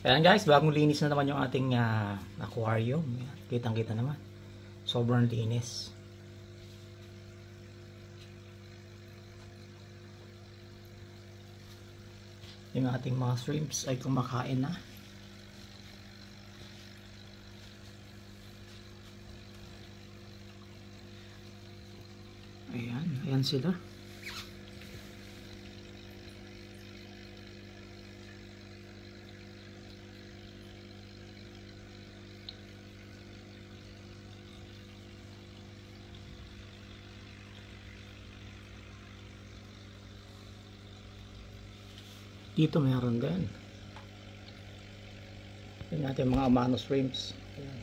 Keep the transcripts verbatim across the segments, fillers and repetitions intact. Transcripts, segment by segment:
Ayan guys, bagong linis na naman yung ating uh, aquarium. Kitang kita naman. Sobrang linis. Yung ating mga shrimps ay kumakain na. Ayan, ayan sila. Dito meron din. Yan natin mga amano shrimps. Ayan.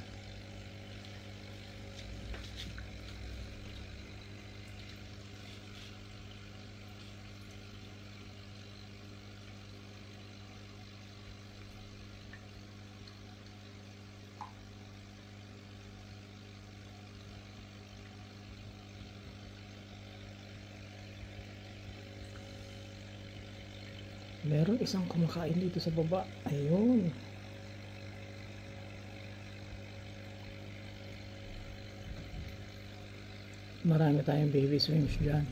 Meron isang kumakain dito sa baba. Ayun. Marami tayong baby shrimps dyan.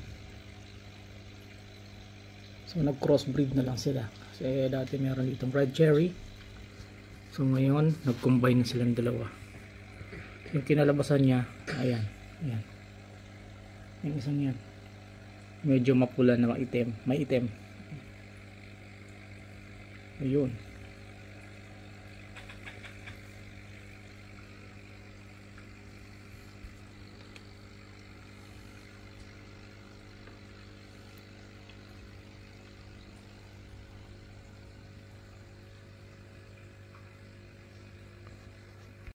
So nag crossbreed na lang sila. Kasi dati meron ditong red cherry. So ngayon nag-combine na silang dalawa. Yung kinalabasan niya, ayan. Ayan. Yung isang yan. Medyo mapula na maitim. May itim. Ayun.